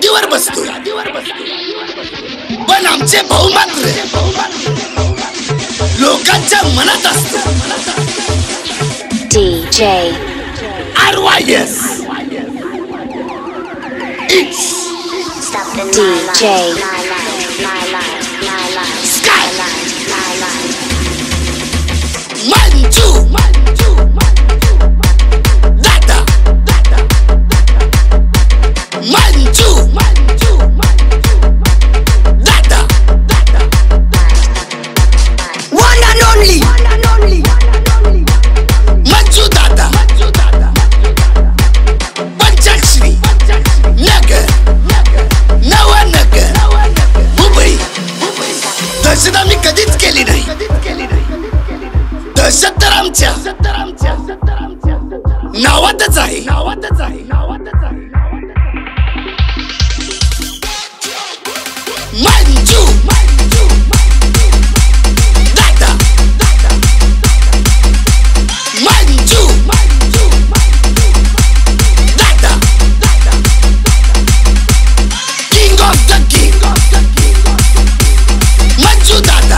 गादीवर बसतो, पण आमचे भाऊ मात्र लोकांच्या मनात असतो. DJ RYS It's DJ Sky Manju Dada Manju Dada One and only Manju Dada Panchakshri Nagar Navanagar Mumbai. दहशत आम्ही कधीच केली नाही. दहशत तर आमच्या नावातच आहे. Manju Dada Manju Dada king of the king Manju Dada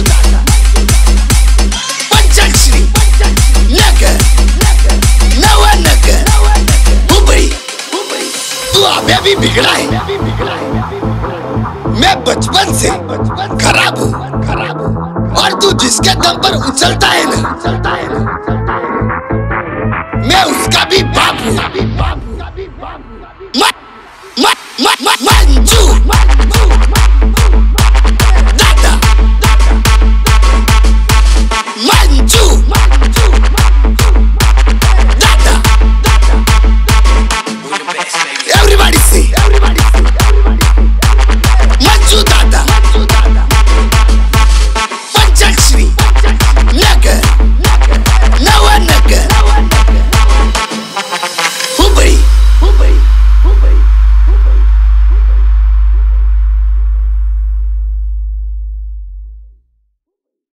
Panchshri नगर नवानगर मुंबई. तू अभी भी बिगड़ा है. मैं बचपन से खराब हूँ और तू जिसके दम पर उछलता है ना, मैं उसका भी बाप हूँ.